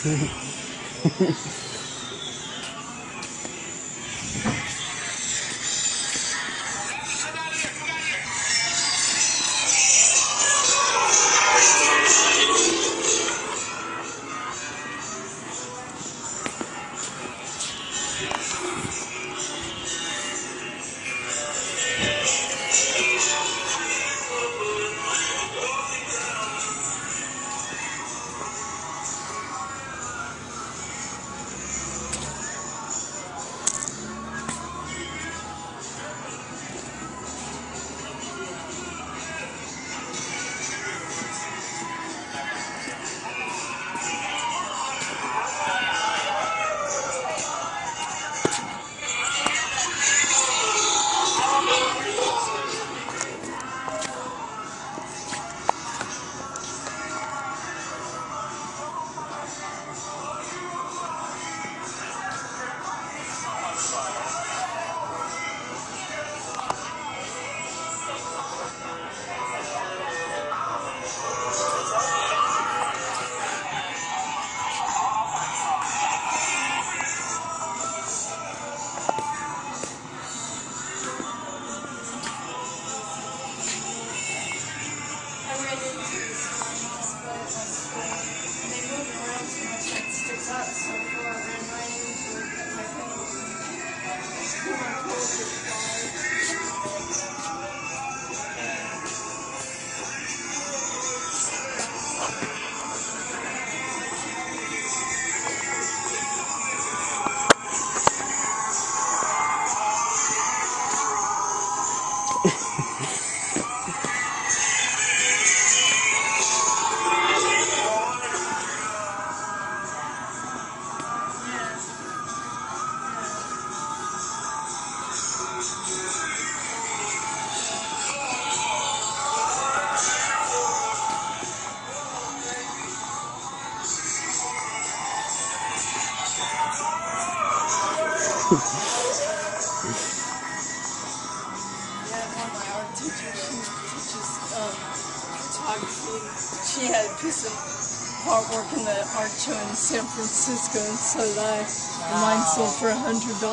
She had a piece of artwork in the art show in San Francisco, and so did I. And mine sold for $100,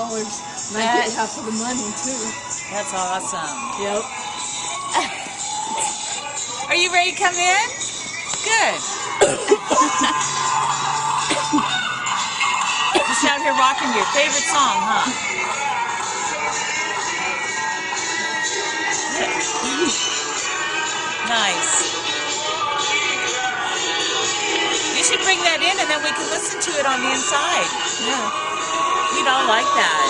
and I get half of the money too. That's awesome. Yep. Are you ready to come in? Good. Just out here rocking your favorite song, huh? Nice. You should bring that in and then we can listen to it on the inside. Yeah. We'd all like that.